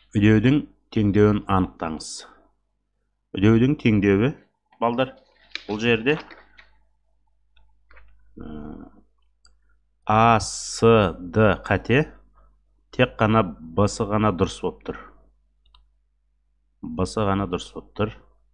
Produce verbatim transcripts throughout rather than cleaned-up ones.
Үдеудің теңдеуін анықтаңыз. Үдеудің теңдеуі, балдар, бұл жерде А, С, Д қате, тек қана Б-сы ғана дұрыс болып тұр. Б-сы ғана дұрыс болып тұр.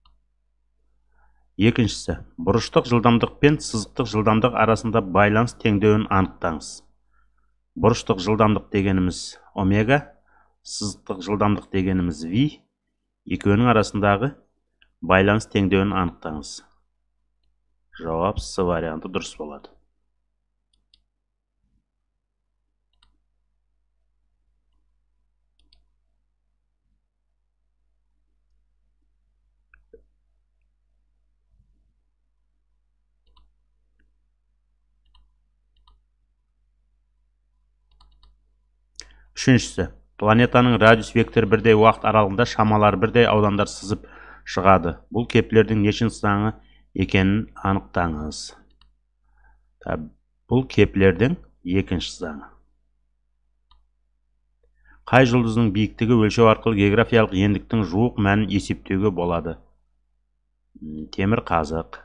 Екіншісі, бұрыштық жылдамдық пен сызықтық жылдамдық арасында байланыс теңдеуін анықтаңыз. Бұрыштық жылдамдық дегеніміз омега, сызықтық жылдамдық дегеніміз V, екеуінің арасындағы байланыс теңдеуін анықтаңыз. Жауап С варианты дұрыс болады. Үшіншісі, планетаның радиус векторы бірдей уақыт аралығында шамалары бірдей аудандар сызып шығады. Бұл кеплердің нешінші заңы екенін анықтаңыз. Бұл кеплердің екінші заңы. Қай жұлдыздың биіктігі өлшеу арқылы географиялық ендіктің жуық мәнін есептеуге болады? Темір қазық.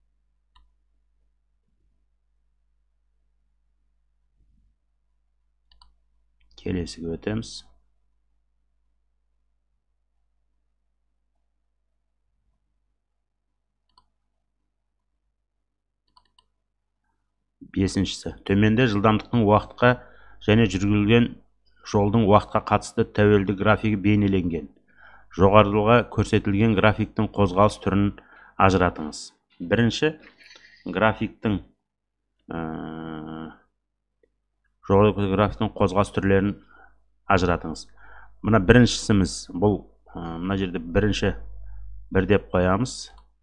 Келесіге өтеміз. Бесіншісі, төменде жылдамдықтың уақытқа және жүргізілген жолдың уақытқа қатысты тәуелді графигі бейнеленген. Жоғарыда көрсетілген графиктің қозғалыс түрін ажыратыңыз. Бірінші графиктің жоғарғы графиктің қозғалыс түрлерін ажыратыңыз. Мына біріншісіміз, бұл мына жерде бірінші бір деп қоямыз.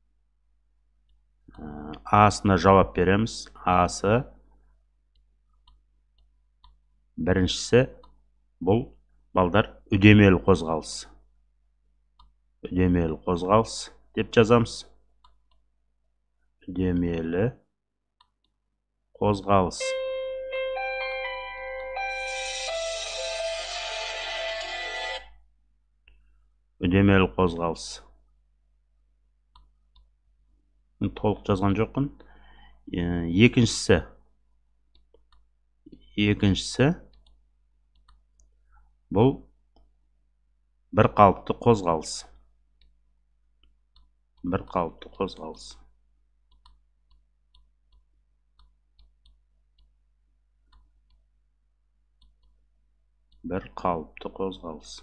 А-сына жауап береміз. А-сы біріншісі, бұл балдар үдемелі қозғалыс. Үдемелі қозғалыс деп жазамыз. Үдемелі қозғалыс. Үдемелі қозғалыс. Толық жазған жоқпын. Екіншісі. Екіншісі. Бұл бір қалыпты қозғалыс. Бір қалыпты қозғалыс. Бір қалыпты қозғалыс.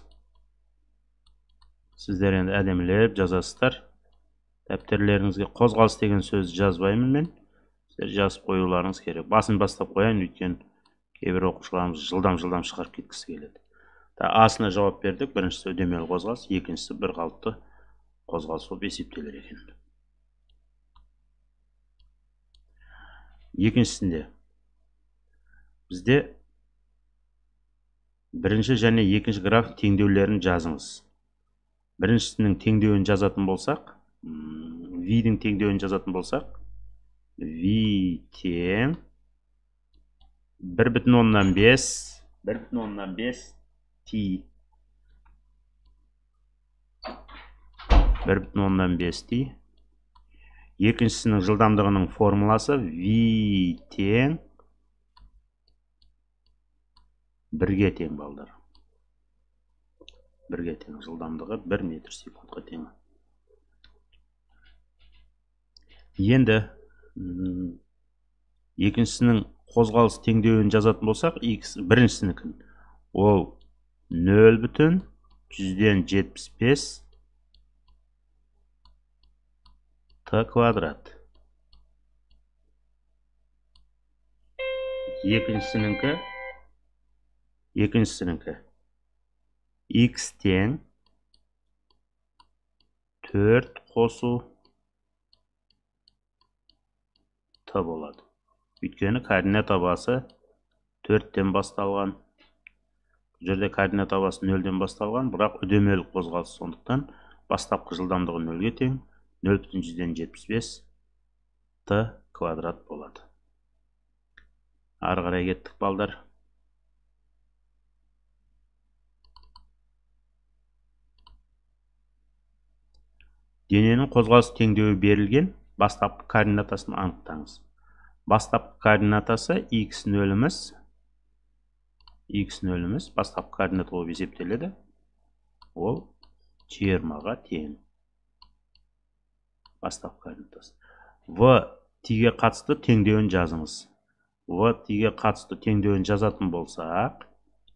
Сіздер енді әдемілеп жазасыздар. Дәптерлеріңізге қозғалыс деген сөз жазбаймын мен. Сіздер жазып қоюларыңыз керек. Басын бастап қояйын, өйткені кейбір оқушыларымыз жылдам-жылдам шығарып кеткісі келеді. А-сына жауап бердік. Біріншісі үдемелі қозғалыс, екіншісі бір қалыпты қозғалыс болып есептелер екен. Екіншісінде бізде бірінші және екінші график теңдеулерін жазыңыз. Біріншісінің теңдеуін жазатын болсақ, V-дің теңдеуін жазатын болсақ, V тең бір бүтін оннан бес, бір бүтін оннан бес T. бір бүтін оннан бес T. Екіншісінің жылдамдығының формуласы V тең бірге тең балдар. Бірге тең, жылдамдығы бір метр секундқа тең. Енді екіншісінің қозғалыс теңдеуін жазатын болсақ, біріншісінікін ол нөл бүтін жүзден жетпіс бес Т квадрат. Екіншісініңкі екіншісініңкі X тең төрт қосу Т болады. Өйткені координат табасы төрттен басталған. Бұл жерде координат табасы нөлден басталған, бірақ үдемелі қозғалыс, сондықтан бастапқы жылдамдығы нөлге тең, нөл бүтін жүзден жетпіс бес Т квадрат болады. Ары қарай кеттік балдар. дененің қозғалыс теңдеуі берілген, бастапқы координатасын анықтаңыз. Бастапқы координатасы x нөліміз, x нөліміз бастапқы координата болып есептеледі. Ол жиырмаға тең. Бастапқы координатасы. V тиге қатысты теңдеуін жазыңыз. V тиге қатысты теңдеуін жазатын болсақ,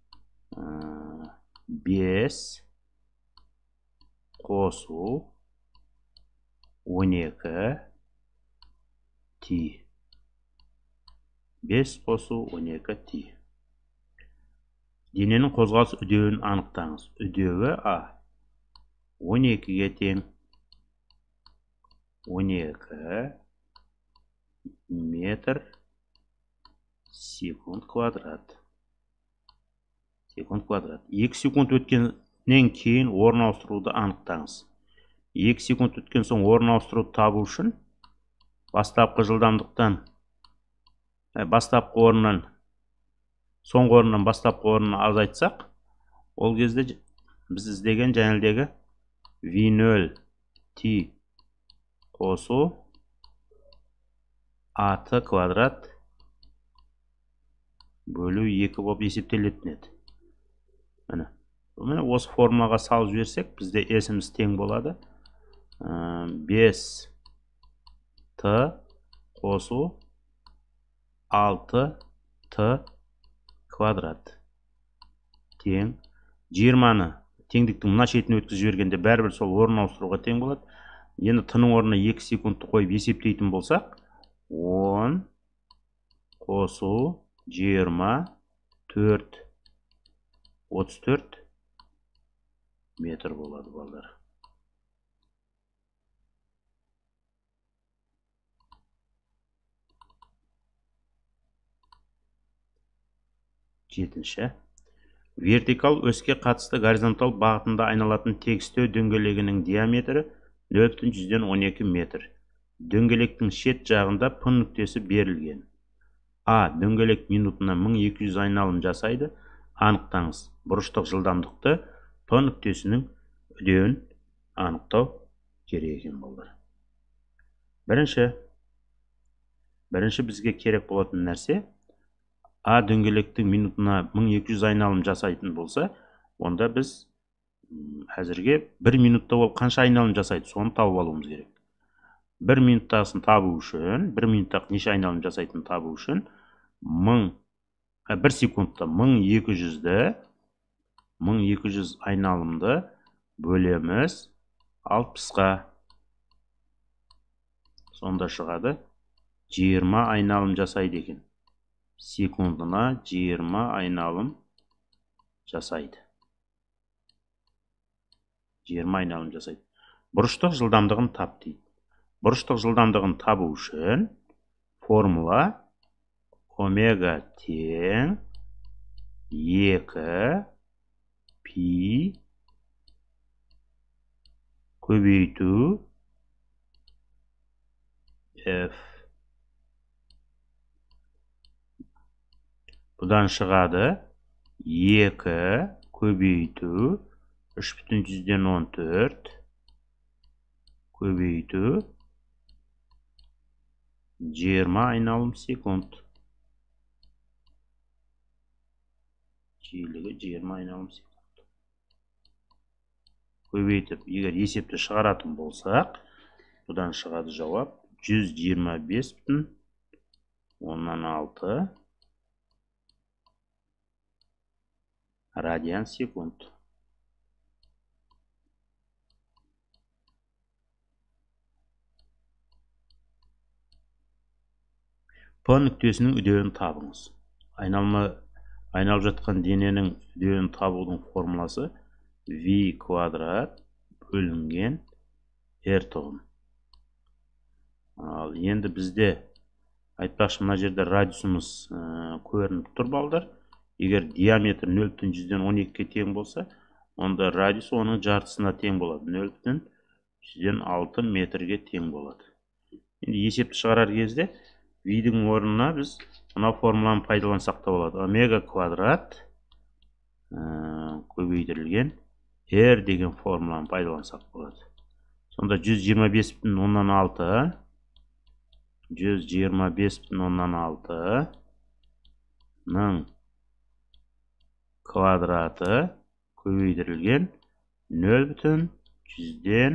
бес қосу он екі ти. бес қосу он екі ти. Дененің қозғалыс үдеуін анықтаңыз. Үдеуі А он екіге тең. он екі метр секунд квадрат. Секунд квадрат. екі секунд өткеннен кейін орын ауыстыруды анықтаңыз. екі секунд өткен соң орын ауыстыруды табу үшін бастапқы жылдамдықтан бастапқы орыннан соңғы орыннан бастапқы орнына азайтсақ, ол кезде біз іздеген жәнелдегі ви нөл ти қосу ат квадрат бөлу екі болып есептелетін еді. Міне осы формаға салып жіберсек, бізде S-іміз тең болады. бес т қосу алты т квадрат тең. жиырманы теңдіктің мына шетіне өткізіп жібергенде бәрібір сол орын ауыстыруға тең болады. Енді т-ның орнына екі секундты қойып есептейтін болсақ, он қосу жиырма төрт отыз төрт метр болады балдар. Жетінші. Вертикал өске қатысты горизонтал бағытында айналатын тегістеу дөңгелегінің диаметрі нөл бүтін жүзден он екі метр. Дөңгелектің шет жағында П нүктесі берілген. А. Дөңгелек минутына мың екі жүз айналым жасайды. Анықтаңыз. Бұрыштық жылдамдықты П нүктесінің үдеуін анықтау керек екен балдар. Бірінші, бірінші бізге керек болатын нәрсе, А дөңгелектің минутына мың екі жүз айналым жасайтын болса, онда біз әзірге бір минутта ол қанша айналым жасайды, соны тауып алуымыз керек. бір минуттағысын табу үшін, бір минуттағы неше айналым жасайтын табу үшін, бір секундта мың екі жүзді, мың екі жүз айналымды бөлеміз алпысқа. Сонда шығады жиырма айналым жасайды екен. Секундына жиырма айналым жасайды. жиырма айналым жасайды. Бұрыштық жылдамдығын тап дейді. Бұрыштық жылдамдығын табу үшін формула омега тең екі пи көбейту F. Бұдан шығады екі көбейту үш бүтін жүзден он төрт көбейту жиырма айналым секунд. Жиілігі жиырма айналым секунд. Көбейтіп, егер есепті шығаратын болсақ, бұдан шығады жауап жүз жиырма бес бүтін оннан алты радиан секунд. П нүктесінің үдеуін табыңыз. Айналып жатқан дененің үдеуін табудың формуласы V квадрат бөлінген R тұғын. Ал енді бізде айтпақшы мына жерде радиусымыз көрініп тұр балдар. Егер диаметр нөл бүтін жүзден он екіге тең болса, онда радиус оның жартысына тең болады. нөл бүтін жүзден алты метрге тең болады. Енді есепті шығарар кезде V-дің орнына біз мына формуланы пайдалансақ та болады. Омега квадрат көбейтілген R деген формуланы пайдалансақ болады. Sonda жүз жиырма бес бүтін оннан алты жүз жиырма бес бүтін оннан алтының квадраты көбейтілген нөл бүтін жүзден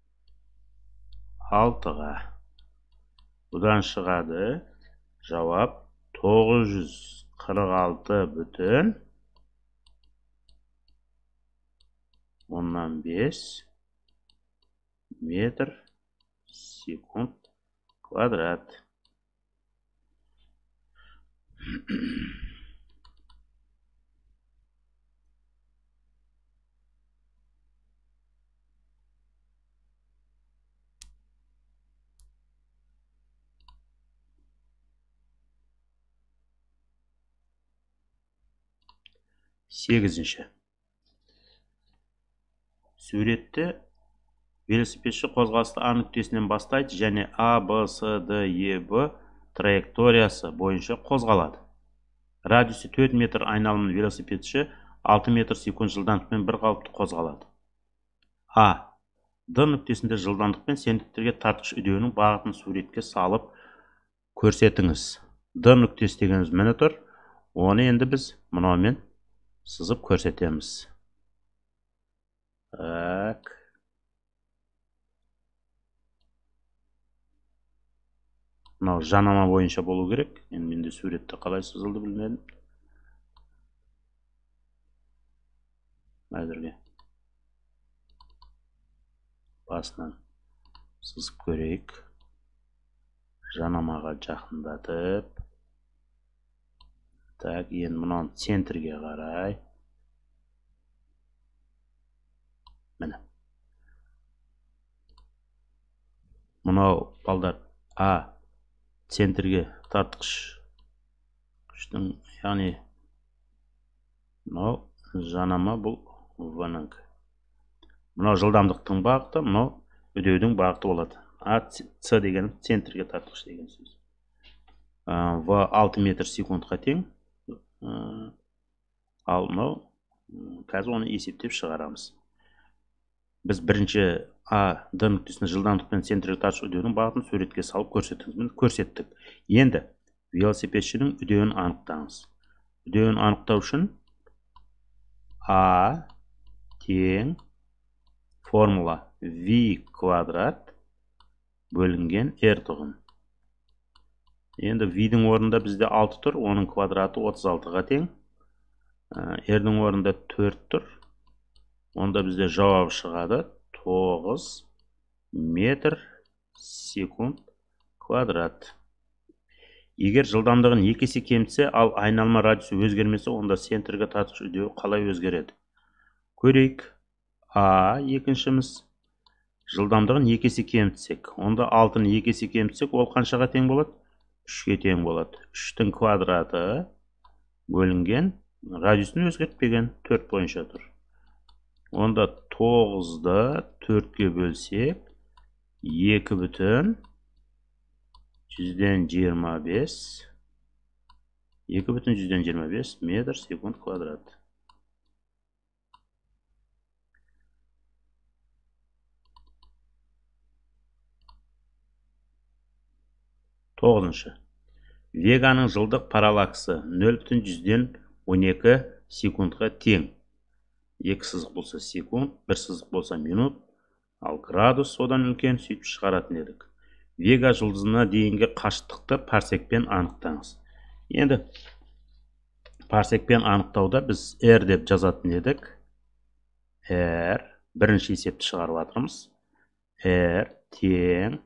алтыға. Бұдан шығады жауап тоғыз жүз қырық алты бүтін оннан бес метр секунд квадрат. сегізінші. Суретте велосипедші қозғалысты А нүктесінен бастайды және А, Б, С, Д, Е, Б траекториясы бойынша қозғалады. Радиусы төрт метр айналымын велосипедші алты метр секунд жылдамдықпен бір қалыпты қозғалады. А. Д нүктесінде жылдамдықпен сендіктерге тартқыш үдеуінің бағытын суретке салып көрсетіңіз. Д нүктесі дегеніміз міне тұр. Оны енді біз мынаумен сызып көрсетеміз. Так. Мынау жанама бойынша болу керек. Енді менде суретте қалай сызылды білмедім. Әзірге басынан сызып көрейік. Жанамаға жақындатып. Так, енді мынау центрге қарай. Міне. Мынау балдар А центрге тартқыш күштің, яғни мынау жанама, бұл В-ның. Мынау жылдамдықтың бағыты, мынау үдеудің бағыты болады. А, С деген центрге тартқыш деген сөз. В алты метр секундқа тең. Ал мынау қазір оны есептеп шығарамыз. Біз бірінші А, Д нүктесіне жылдамдықпен центрге тартқыш үдеудің бағытын суретке салып көрсеттіңіз. Көрсеттік. Енді велосипедшінің үдеуін анықтаңыз. Үдеуін анықтау үшін А тең формула V квадрат бөлінген R тұғын. Енді V-дің орнында бізде алты тұр, оның квадраты отыз алтыға тең. R-дің орнында төрт тұр. Онда бізде жауап шығады тоғыз метр секунд квадрат. Егер жылдамдығын екі есе кемітсе, ал айналма радиусы өзгермесе, онда центрге тартқыш үдеуі қалай өзгереді? Көрейік. А екіншіміз жылдамдығын екі есе кемітсек, онда алтыны екі есе кемітсек, ол қаншаға тең болады? үшке тең болады. үштің квадраты бөлінген, радиусын өзгертпеген, төрт бойынша тұр. Онда тоғызды төртке бөлсек, екі бүтін жүзден жиырма бес екі бүтін жүзден жиырма бес метр секунд квадрат. Тоғызыншы. Веганың жылдық параллаксы нөл бүтін жүзден он екі секундқа тең. Екі сызық болса секунд, бір сызық болса минут, ал градус одан үлкен сөйтіп шығаратын едік. Вега жұлдызына дейінгі қашықтықты парсекпен анықтаңыз. Енді парсекпен анықтауда біз R деп жазатын едік. R, бірінші есепті шығарып жатырмыз. R тең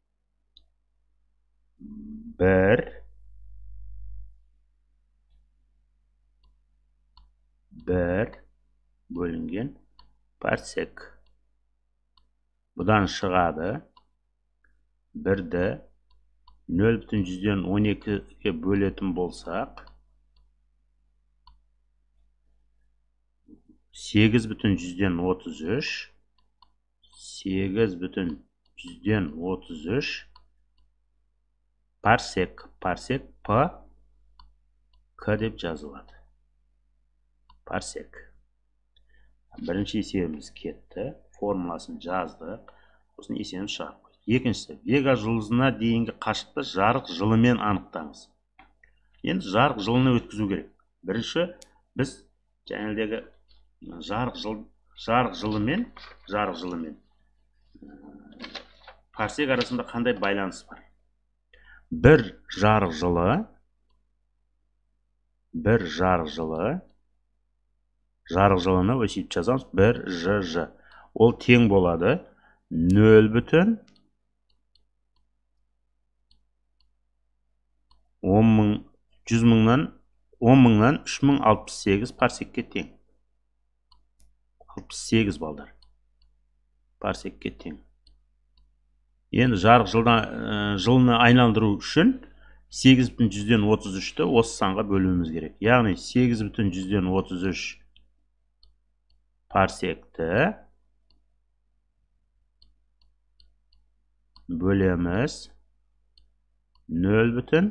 бір бір бөлінген парсек. Бұдан шығады бірді нөл бүтін жүзден он екіге бөлетін болсақ, сегіз бүтін жүзден отыз үш сегіз бүтін жүзден отыз үш парсек. Парсек П К деп жазылады. Парсек. Бірінші есебіміз кетті. Формуласын жаздық. Осыны есеміз шығарып қойдық. Екіншісі, Вега жұлдызына дейінгі қашықтықты жарық жылымен анықтаңыз. Енді жарық жылына өткізу керек. Бірінші біз жәнедегі жарық жыл жарық жылымен жарық жылымен парсек арасында қандай байланыс бар? Бір жарық жылы бір жарық жылы жарық жылына өсіп жазамыз бір жж. Ол тең болады нөл бүтін он мың жүз мыңнан он мыңнан үш мың алпыс сегіз парсекке тең. алпыс сегіз балдар парсекке тең. Енді жарық жылына айналдыру үшін сегіз бүтін жүзден отыз үшті осы санға бөлуіміз керек. Яғни сегіз бүтін жүзден отыз үш парсекті бөлеміз нөл бүтін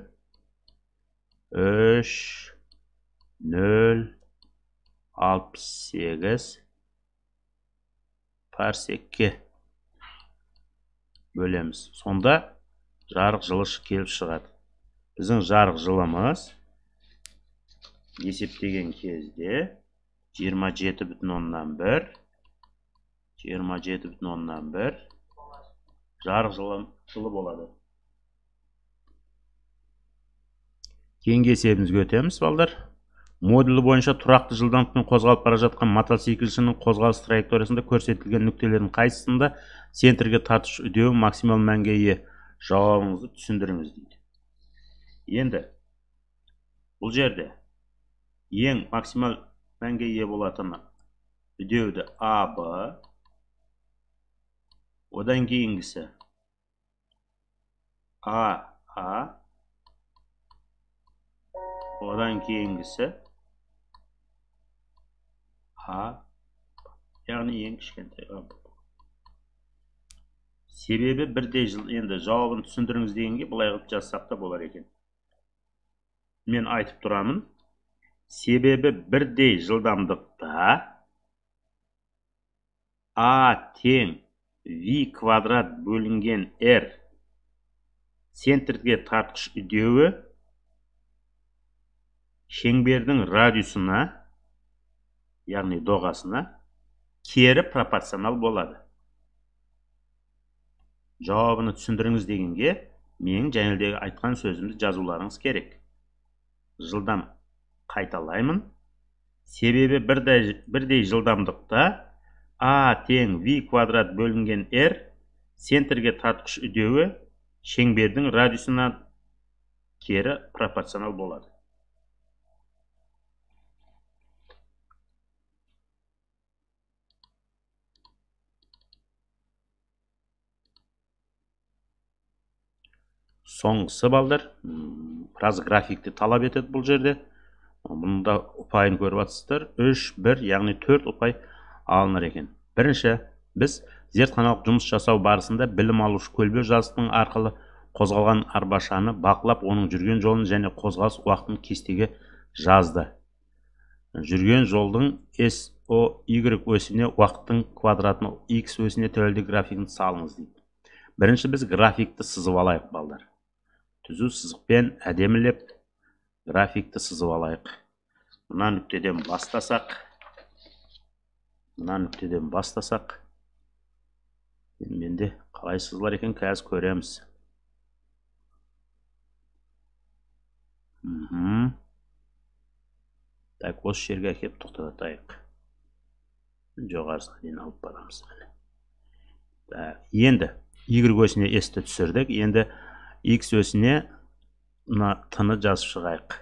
үш нөл алпыс сегіз парсекке бөлеміз. Сонда жарық жылы келіп шығады. Біздің жарық жылымыз есептеген кезде жиырма жеті бүтін оннан бір жиырма жеті бүтін оннан бір жарық жылы болады. Кейінгі есебімізге өтеміз, балдар. Модулі бойынша тұрақты жылдамдықпен қозғалып бара жатқан мотоциклшінің қозғалыс траекториясында көрсетілген нүктелердің қайсысында центрге тартыш үдеуі максимал мәнге ие? Жауабыңызды түсіндіріңіз дейді. Енді бұл жерде ең максимал мәнге ие болатыны үдеуді А Б, одан кейінгісі А А, одан кейінгісі А, яғни ең кішкентай А. Себебі бірдей жыл, енді жауабын түсіндіріңіз дегенге былай қылып жазсақ та болар екен. Мен айтып тұрамын. Себебі бірдей жылдамдықта А тең V квадрат бөлінген R центрге тартқыш үдеуі шеңбердің радиусына, яғни доғасына кері пропорционал болады. Жауабыны түсіндіріңіз дегенге менің жәнелдегі айтқан сөзімді жазуларыңыз керек. Жылдам қайталаймын. Себебі бірдей жылдамдықта А тең V квадрат бөлінген R центрге тартқыш үдеуі шеңбердің радиусына кері пропорционал болады. Соңғысы, балдар, біраз графикті талап етеді бұл жерде. Бұнда ұпайын көріп атсыздар. үш, бір, яғни төрт ұпай алыныр екен. Бірінші, біз зертханалық жұмыс жасау барысында білім алушы көлбеу жазықтың арқылы қозғалған арбашаны бақылап, оның жүрген жолын және қозғалыс уақытын кестеге жазды. Жүрген жолдың S O Y өсіне уақыттың квадратына X өсіне тәуелді графикін салыңыз дейді. Бірінші біз графикті сызып алайық, балдар. Түзу сызықпен әдемілеп графикті сызып алайық. Мына нүктеден бастасақ, мына нүктеден бастасақ, менде қалай сызылар екен қазір көреміз. Так, осы жерге әкеп тоқтатайық. Жоғарысына дейін алып барамыз. Енді Y өсіне S-ті түсірдік. Енді X өсіне T-ны жазып шығайық.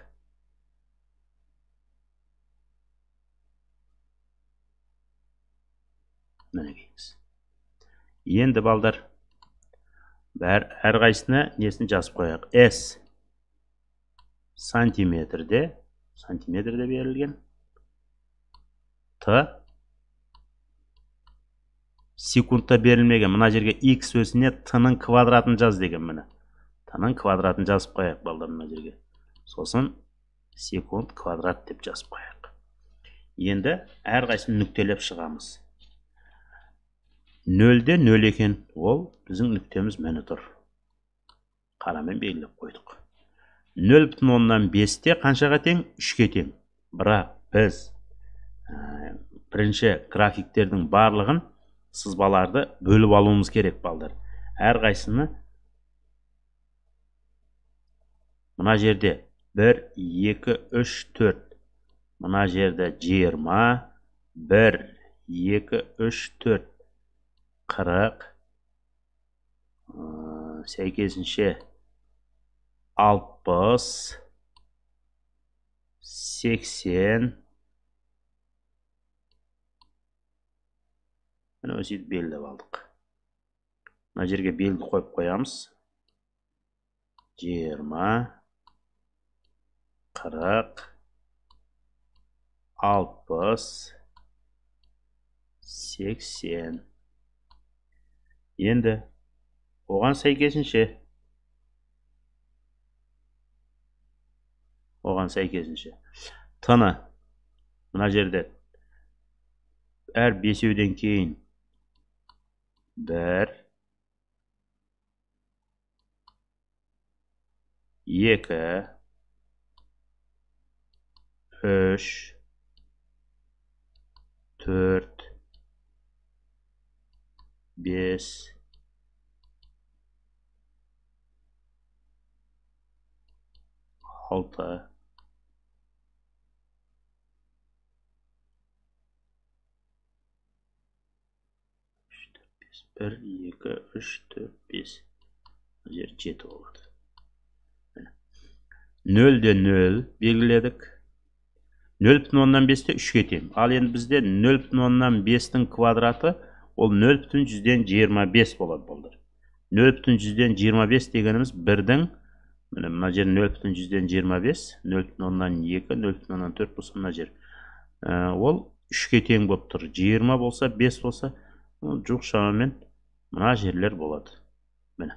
Енді, балдар, әр қайсына несін жазып қояйық. S сантиметрде, сантиметрде берілген. T секундта берілмеген. Мына жерге X өсіне T-ның квадратын жаз деген міне. T-ның квадратын жазып қояйық, балдар, мына жерге. Сосын секунд квадрат деп жазып қояйық. Енді әр қайсыны нүктелеп шығамыз. нөлде нөл екен, ол біздің нүктеміз міне тұр. Қарамен белгілеп қойдық. нөл бүтін оннан бесте қаншаға тең? үшке тең. Бірақ біз бірінші графиктердің барлығын сызбаларды бөліп алуымыз керек балдар. Әрқайсыны мына жерде бір, екі, үш, төрт. Мына жерде жиырма, бір, екі, үш, төрт, қырық, сәйкесінше алпыс, сексен. Міне өсіп белгілеп алдық. Мына жерге белгі қойып қоямыз. жиырма, қырық, алпыс, сексен. Енді оған сәйкесінше оған сәйкесінше тыны мына жерде әр бесеуден кейін бір, екі, үш, төрт, бес, алты, бір, екі, үш, төрт, бес. Жер жеті болады. нөлде нөл белгіледік. нөл бүтін оннан бесте үшке тең. Ал енді бізде нөл бүтін оннан бестің квадраты ол нөл бүтін жүзден жиырма бес болады болдар. нөл бүтін жүзден жиырма бес дегеніміз бірдің, мына жер нөл бүтін жүзден жиырма бес, нөл бүтін оннан екі, нөл бүтін оннан төрт болса мына жер. Ол үшке тең болып тұр. жиырма болса, бес болса, жоқ шамамен мына жерлер болады. Міне.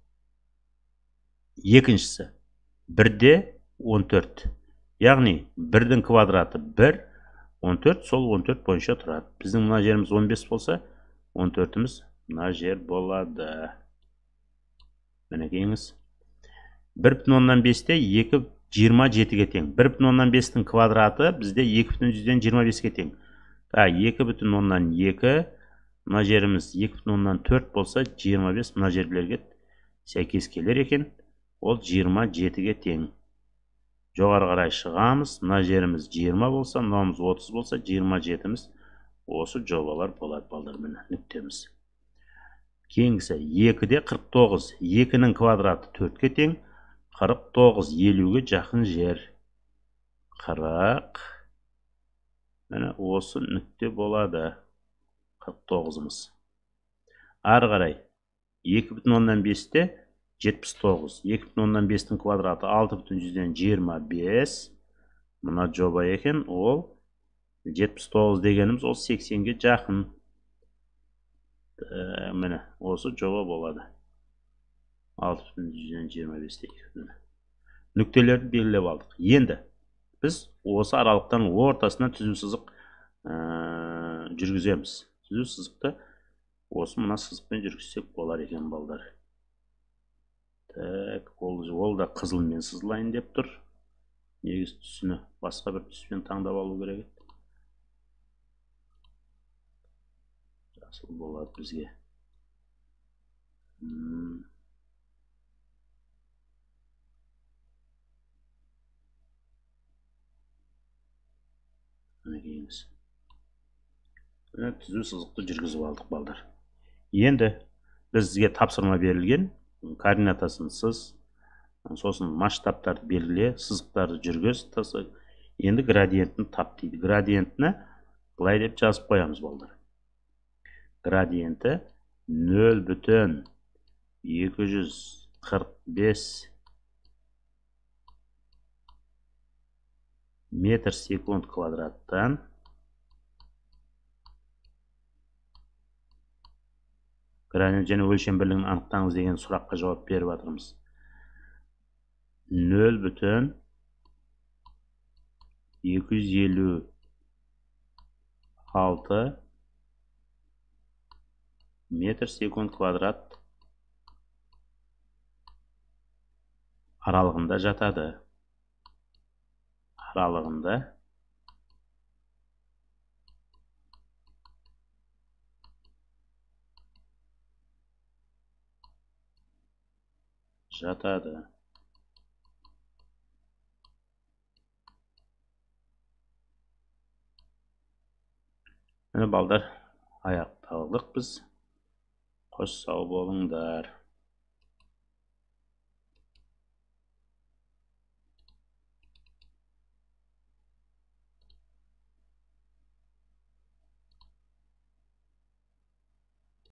Екіншісі бірде он төрт. Яғни бірдің квадраты бір, он төрт, сол он төрт бойынша тұрады. Біздің мына жеріміз он бес болса, он төртіміз мына жер болады. Міне кейіңіз. бір бүтін оннан бесте екі жиырма жетіге тең. бір бүтін оннан бестің квадраты бізде екі бүтін жүзден жиырма беске тең. екі бүтін оннан екі, мына жеріміз екі бүтін оннан төрт болса, жиырма бес мына жерлерге сәйкес келер екен. Ол жиырма жетіге тең. Жоғары қарай шығамыз. Мына жеріміз жиырма болса, мынауымыз отыз болса, жиырма жетіміз осы жобалар болады балдар. Міне нүктеміз. Кейінгісі екіде қырық тоғыз. екінің квадраты төртке тең. қырық тоғыз елуге жақын жер. қырық. Міне осы нүкте болады. қырық тоғызымыз. Ары қарай екі бүтін оннан бесте жетпіс тоғыз. екі бүтін оннан бестің квадраты алты бүтін жүзден жиырма бес. Мына жоба екен. Ол жетпіс тоғыз дегеніміз ол сексенге жақын. Міне осы жоба болады. алты бүтін жүзден жиырма бесте. Нүктелерді белгілеп алдық. Енді біз осы аралықтан ортасына түзу сызық жүргіземіз. Түзу сызықты осы мына сызықпен жүргізсек болар екен балдар. Так, ол да қызылмен сызылайын деп тұр. Негіз түсіні басқа бір түспен таңдап алу керек. Жасыл болады бізге. Түзу сызықты жүргізіп алдық балдар. Енді бізге тапсырма берілген, координатасын сыз, сосын масштабтарды белгіле, сызықтарды жүргіз, енді градиентін тап дейді. Градиентіні былай деп жазып қоямыз балдар. Градиенті нөл бүтін екі жүз қырық бес метр секунд квадраттан градиент және өлшем бірлігін анықтаңыз деген сұраққа жауап беріп жатырмыз. нөл бүтін екі жүз елу алты метр секунд квадрат аралығында жатады. Аралығында жатады. Міне балдар, аяқталдық біз. Қош сау болыңдар.